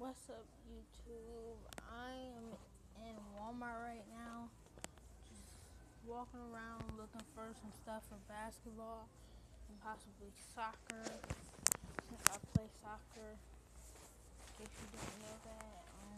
What's up, YouTube? I am in Walmart right now, just walking around looking for some stuff for basketball and possibly soccer, since I play soccer. In case you didn't know that,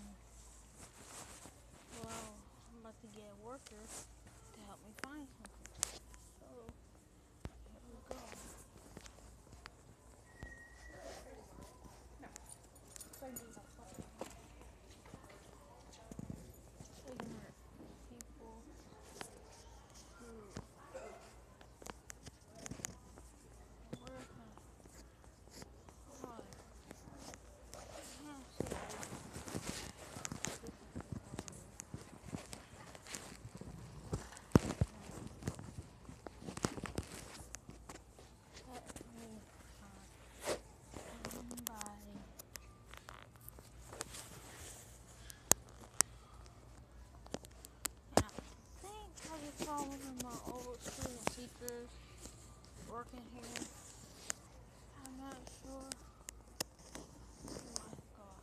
well, I'm about to get a worker to help me find something. So, here we go. Ignorant people who work on. One of my old student teachers working here. I'm not sure. Oh my god.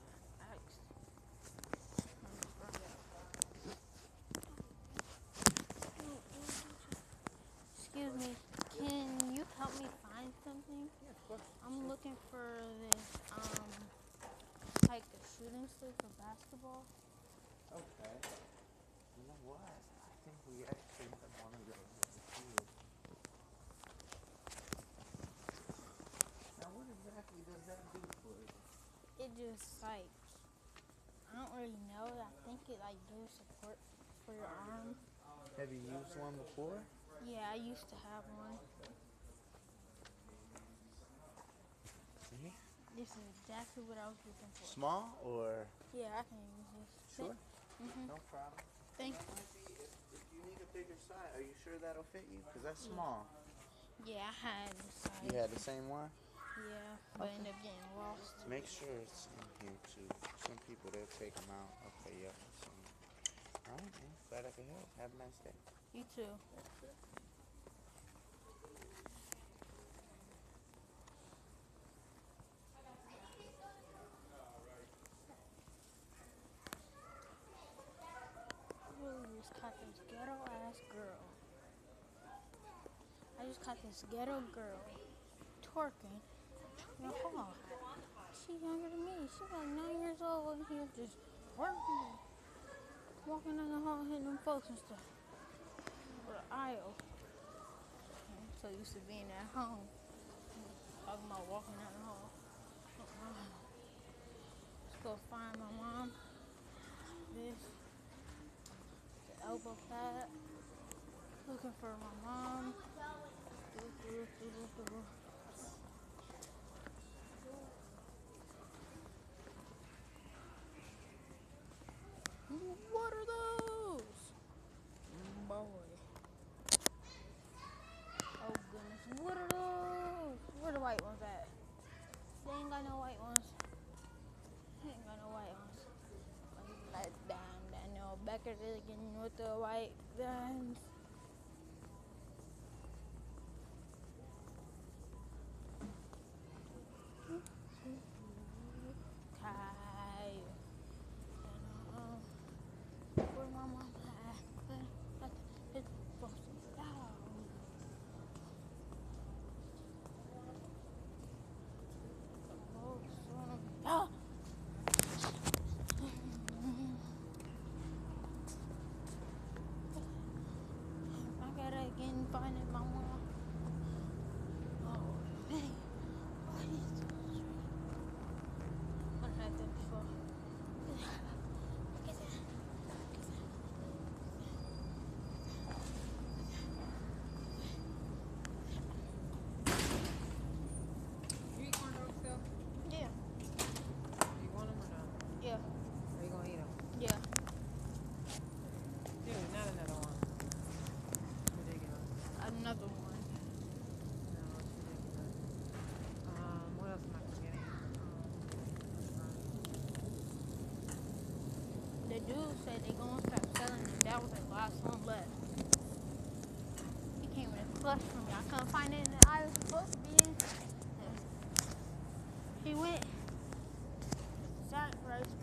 Excuse me. Can you help me find something? Yeah, of course. I'm looking for this like a shooting stick for basketball. Okay. You know what? I think we actually have one of those at the field. Now, what exactly does that do for you? It just like, I don't really know. I think it like gives support for your arm. Have you used one before? Yeah, I used to have one. See? This is exactly what I was looking for. Small or? Yeah, I can use this. Sure. No problem. Thank you. If you need a bigger size, are you sure that'll fit you? Because that's small. Yeah, I had this size. You had the same one? Yeah, but ended up getting lost. Make sure it's in here too. Some people, they'll take them out. Okay, yep. All right, man. Glad I could help. Have a nice day. You too. Just caught this ghetto ass girl. I just caught this ghetto girl twerking in the hall. She's younger than me. She's like 9 years old and she's just twerking, walking in the hall, hitting them folks and stuff. Or the aisle. I'm so used to being at home. Talking about walking down the hall. Let's go find my mom. This. The elbow pad. Looking for my mom. What are those? Boy. Oh goodness. What are those? Where the white ones at? They ain't got no white ones. They ain't got no white ones. Like Daniel Becker again with the white bands. Where my mom at? It's busted down. Oh, son of a... I gotta again find it, my mom. Oh, man. What is this? I've had that before. Look at that. You eat corn dogs still? Yeah. You want them or not? Yeah. Are you gonna eat them? Yeah. Dude, not another one. It's ridiculous. Another one. No, it's ridiculous. What else am I forgetting? The dude said they gonna stop selling them. That was the last one left. He came with a clutch from me. I couldn't find it in the aisle supposed to be in. He went, sat right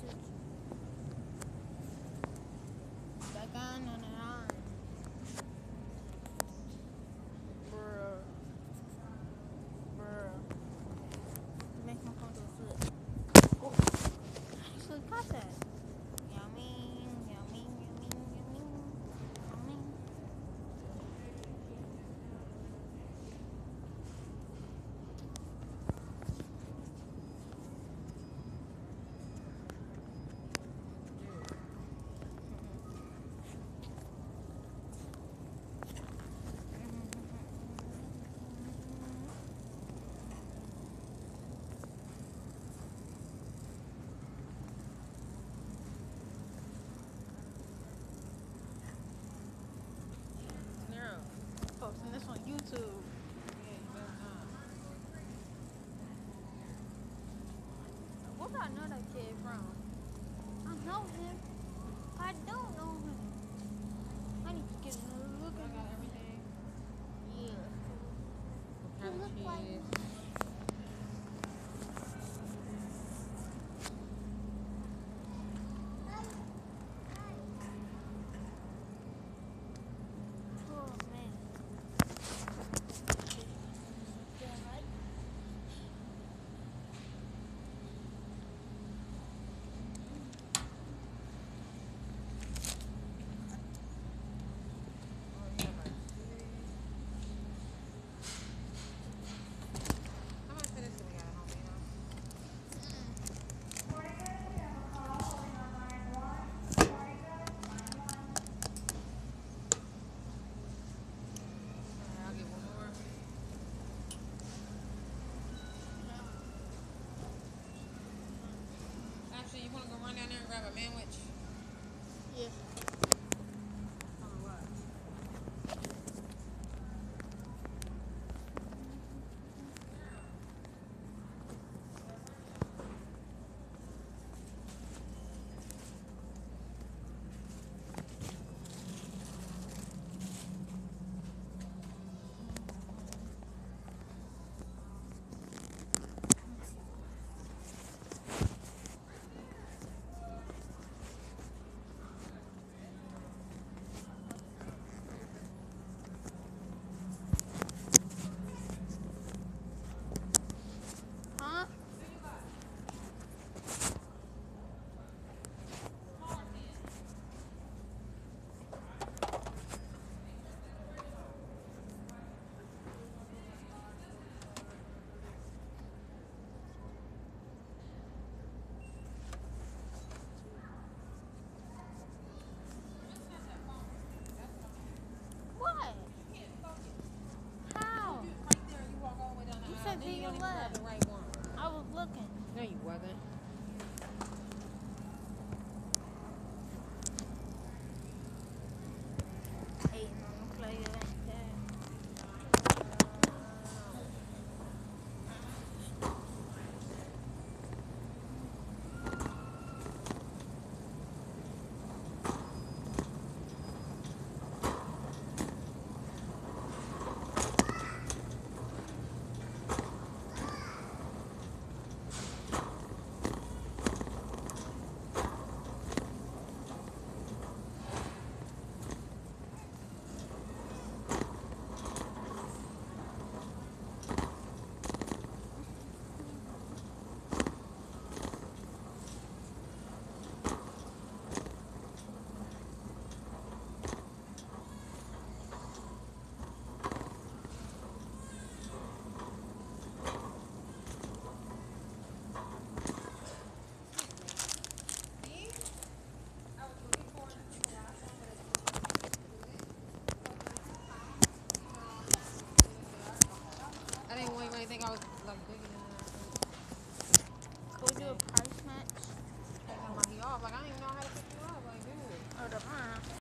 Back on and on. Bruh. Bruh. Make my phone go flip. Oh. Actually got that. Yummy, yummy, yummy, yummy, yummy. Nero. Posting this on YouTube. Yeah, you better not. Where do I know that kid from? I know him. I don't know him. I need to get another look I at got him. everything. Yeah. What kind You of look like cheese? Oh man. Oh, you got like cheese. How much finish do we got at home, you know? Alright, I'll get one more. Actually, you wanna go run down there and grab a sandwich? Yeah. On what? Huh? What? How? Right there, you walk all the way down the You aisle, said then to you your don't even grab left. the right one. I was looking. No, you wasn't. Hating on the player like that. I didn't want anybody to think I was like digging